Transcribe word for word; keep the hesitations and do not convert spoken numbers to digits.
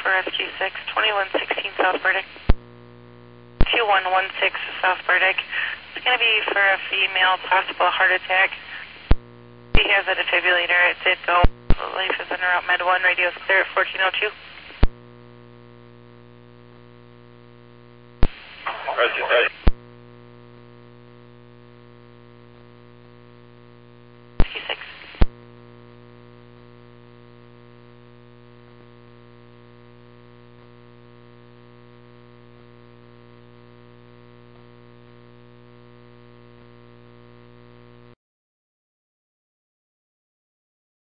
for rescue six, twenty-one sixteen South Burdick. two one one six South Burdick. It's going to be for a female, possible heart attack. She has a defibrillator. It did go. Life is in route med one. Radio is clear at fourteen oh two. Roger, roger.